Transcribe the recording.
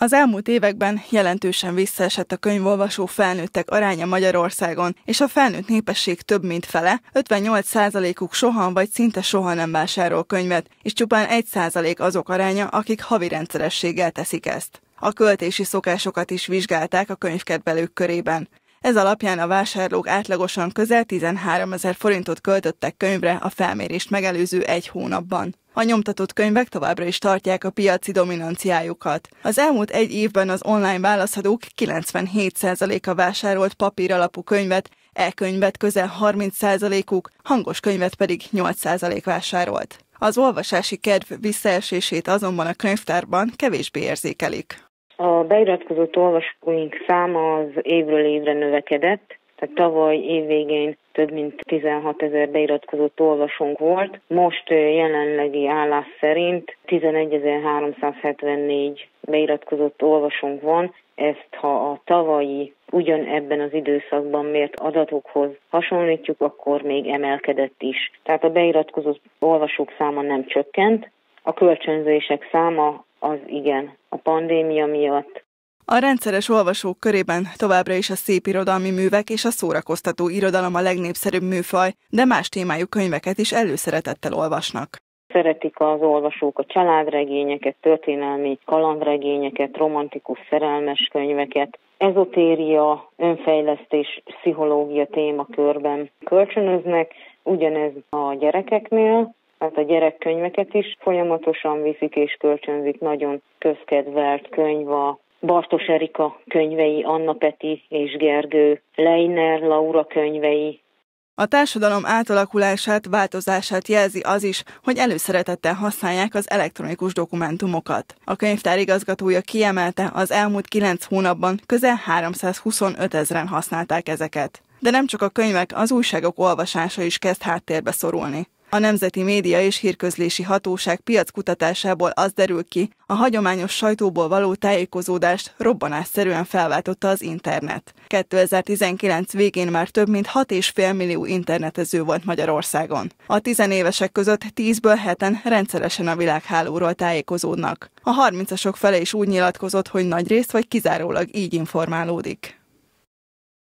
Az elmúlt években jelentősen visszaesett a könyvolvasó felnőttek aránya Magyarországon, és a felnőtt népesség több mint fele, 58%-uk soha vagy szinte soha nem vásárol könyvet, és csupán 1% azok aránya, akik havi rendszerességgel teszik ezt. A költési szokásokat is vizsgálták a könyvkedvelők körében. Ez alapján a vásárlók átlagosan közel 13 000 forintot költöttek könyvre a felmérést megelőző egy hónapban. A nyomtatott könyvek továbbra is tartják a piaci dominanciájukat. Az elmúlt egy évben az online válaszadók 97%-a vásárolt papíralapú könyvet, e-könyvet közel 30%-uk, hangos könyvet pedig 8% vásárolt. Az olvasási kedv visszaesését azonban a könyvtárban kevésbé érzékelik. A beiratkozott olvasóink száma az évről évre növekedett, tehát tavaly évvégén több mint 16 000 beiratkozott olvasónk volt. Most jelenlegi állás szerint 11.374 beiratkozott olvasónk van. Ezt, ha a tavalyi ugyanebben az időszakban mért adatokhoz hasonlítjuk, akkor még emelkedett is. Tehát a beiratkozott olvasók száma nem csökkent, a kölcsönzések száma az igen, a pandémia miatt. A rendszeres olvasók körében továbbra is a szépirodalmi művek és a szórakoztató irodalom a legnépszerűbb műfaj, de más témájú könyveket is előszeretettel olvasnak. Szeretik az olvasók a családregényeket, történelmi kalandregényeket, romantikus szerelmes könyveket, ezotéria, önfejlesztés, pszichológia témakörben kölcsönöznek, ugyanez a gyerekeknél. Tehát a gyerekkönyveket is folyamatosan viszik és kölcsönzik, nagyon közkedvelt könyv a Bartos Erika könyvei, Anna Peti és Gergő, Leiner Laura könyvei. A társadalom átalakulását, változását jelzi az is, hogy előszeretettel használják az elektronikus dokumentumokat. A könyvtár igazgatója kiemelte, az elmúlt 9 hónapban közel 325 000-en használták ezeket. De nem csak a könyvek, az újságok olvasása is kezd háttérbe szorulni. A Nemzeti Média és Hírközlési Hatóság piackutatásából az derül ki, a hagyományos sajtóból való tájékozódást robbanásszerűen felváltotta az internet. 2019 végén már több mint 6,5 millió internetező volt Magyarországon. A tizenévesek között 10-ből 7-en rendszeresen a világhálóról tájékozódnak. A 30-asok fele is úgy nyilatkozott, hogy nagyrészt vagy kizárólag így informálódik.